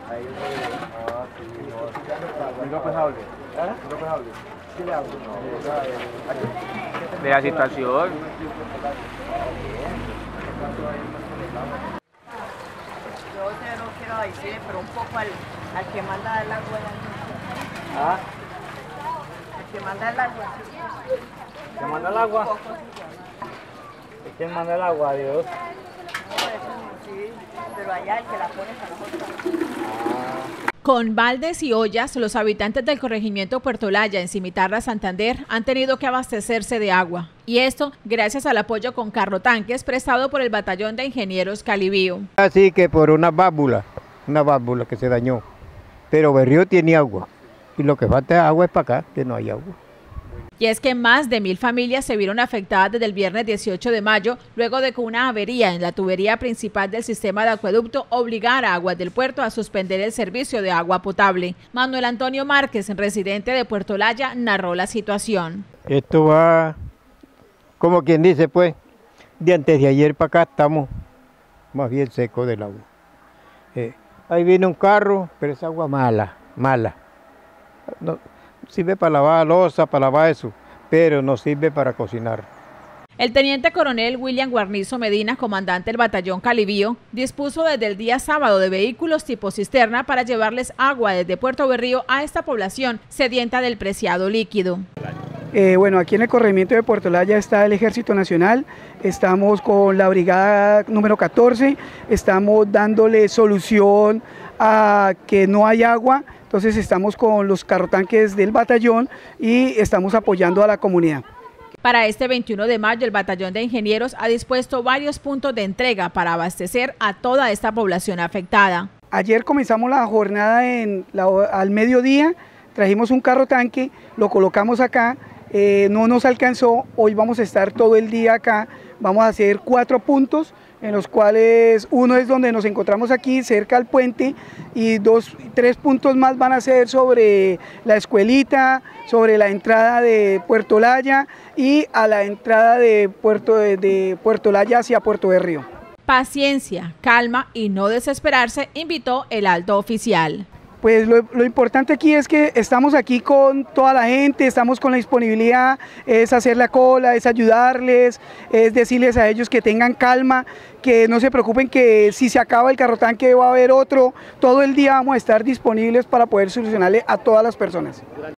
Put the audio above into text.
De la situación. Yo no quiero decir, pero un poco al que manda el agua. ¿Ah? Al que manda el agua. ¿Quién manda el agua? ¿Quién manda el agua? Dios. No, eso sí, pero allá el que la pone para nosotros. Con baldes y ollas, los habitantes del corregimiento Puerto Olaya, en Cimitarra, Santander, han tenido que abastecerse de agua. Y esto gracias al apoyo con carrotanques prestado por el Batallón de Ingenieros Calibío. Así que por una válvula que se dañó. Pero Berrío tiene agua. Y lo que falta de agua es para acá, que no hay agua. Y es que más de 1000 familias se vieron afectadas desde el viernes 18 de mayo, luego de que una avería en la tubería principal del sistema de acueducto obligara a Aguas del Puerto a suspender el servicio de agua potable. Manuel Antonio Márquez, residente de Puerto Olaya, narró la situación. Esto va, como quien dice, pues, de antes de ayer para acá estamos más bien secos del agua. Ahí viene un carro, pero es agua mala. No sirve para lavar loza, para lavar eso, pero no sirve para cocinar. El teniente coronel William Guarnizo Medina, comandante del batallón Calibío, dispuso desde el día sábado de vehículos tipo cisterna para llevarles agua desde Puerto Berrío a esta población sedienta del preciado líquido. Bueno, aquí en el corregimiento de Puerto Olaya está el Ejército Nacional, estamos con la brigada número 14, estamos dándole solución a que no hay agua, entonces estamos con los carrotanques del batallón y estamos apoyando a la comunidad. Para este 21 de mayo, el Batallón de Ingenieros ha dispuesto varios puntos de entrega para abastecer a toda esta población afectada. Ayer comenzamos la jornada al mediodía, trajimos un carrotanque, lo colocamos acá, no nos alcanzó, hoy vamos a estar todo el día acá, vamos a hacer 4 puntos, en los cuales uno es donde nos encontramos aquí cerca al puente y 3 puntos más van a ser sobre la escuelita, sobre la entrada de Puerto Olaya y a la entrada de Puerto Olaya hacia Puerto Berrío. Paciencia, calma y no desesperarse, invitó el alto oficial. Pues lo importante aquí es que estamos aquí con toda la gente, estamos con la disponibilidad, es hacer la cola, es ayudarles, es decirles a ellos que tengan calma, que no se preocupen que si se acaba el carrotanque va a haber otro, todo el día vamos a estar disponibles para poder solucionarle a todas las personas.